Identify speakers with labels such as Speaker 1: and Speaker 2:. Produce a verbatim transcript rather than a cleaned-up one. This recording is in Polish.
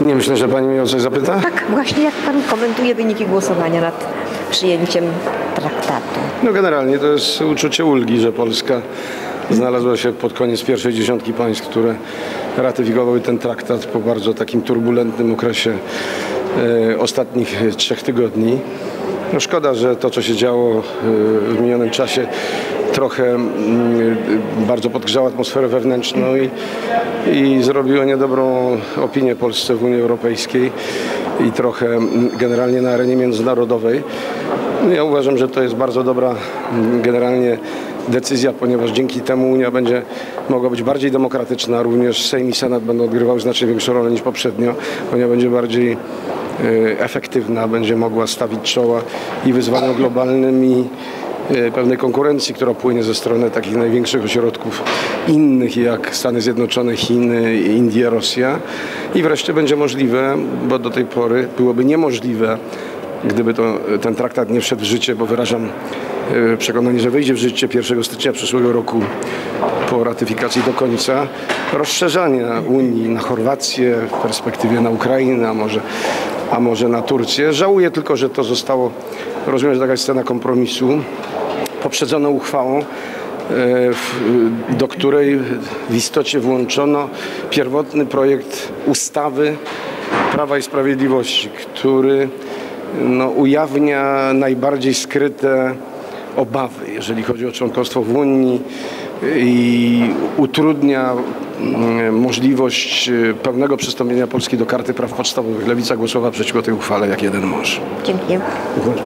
Speaker 1: Nie myślę, że pani mnie o coś zapyta?
Speaker 2: Tak, właśnie jak pan komentuje wyniki głosowania nad przyjęciem traktatu?
Speaker 1: No generalnie to jest uczucie ulgi, że Polska znalazła się pod koniec pierwszej dziesiątki państw, które ratyfikowały ten traktat po bardzo takim turbulentnym okresie e, ostatnich trzech tygodni. No szkoda, że to, co się działo e, w minionym czasie, trochę m, bardzo podgrzało atmosferę wewnętrzną i, i zrobiło niedobrą opinię Polsce w Unii Europejskiej i trochę m, generalnie na arenie międzynarodowej. Ja uważam, że to jest bardzo dobra m, generalnie decyzja, ponieważ dzięki temu Unia będzie mogła być bardziej demokratyczna, również Sejm i Senat będą odgrywały znacznie większą rolę niż poprzednio. Unia będzie bardziej e, efektywna, będzie mogła stawić czoła i wyzwaniom globalnym i e, pewnej konkurencji, która płynie ze strony takich największych ośrodków innych jak Stany Zjednoczone, Chiny, Indie, Rosja. I wreszcie będzie możliwe, bo do tej pory byłoby niemożliwe, gdyby to, ten traktat nie wszedł w życie, bo wyrażam przekonanie, że wejdzie w życie pierwszego stycznia przyszłego roku po ratyfikacji do końca, rozszerzania Unii na Chorwację, w perspektywie na Ukrainę, a może, a może na Turcję. Żałuję tylko, że to zostało, rozumiem, że taka jest scena kompromisu, poprzedzono uchwałą, do której w istocie włączono pierwotny projekt ustawy Prawa i Sprawiedliwości, który no, ujawnia najbardziej skryte obawy, jeżeli chodzi o członkostwo w Unii i utrudnia możliwość pełnego przystąpienia Polski do Karty Praw Podstawowych. Lewica głosowała przeciwko tej uchwale jak jeden mąż.
Speaker 2: Dziękuję.